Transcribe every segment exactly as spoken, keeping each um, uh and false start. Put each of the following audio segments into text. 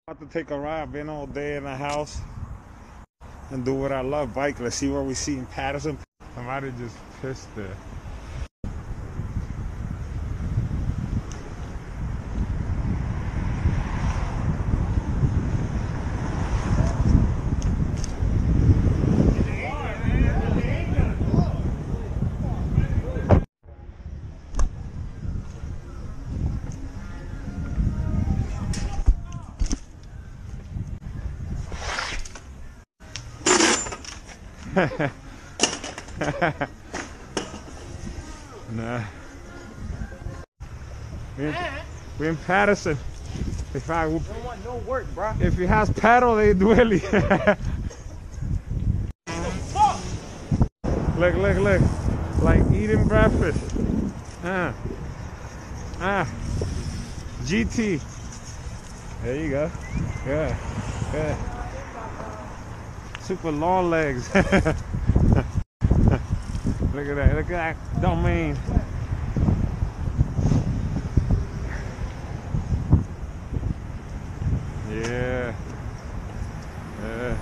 About to take a ride. Been all day in the house and do what I love, bike. Let's see what we see in Paterson. Somebody just pissed there. Nah. We're in, we're in Paterson. If I don't want no work, bro. If it has paddle, they dueli. Look, look, look. Like eating breakfast. Ah. Ah. G T. There you go. Good. Good. Super long legs. Look at that. Look at that domain. Yeah. Yeah.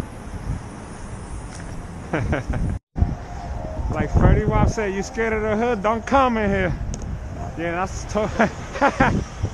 Like Freddie Wap said, you scared of the hood? Don't come in here. Yeah, that's tough.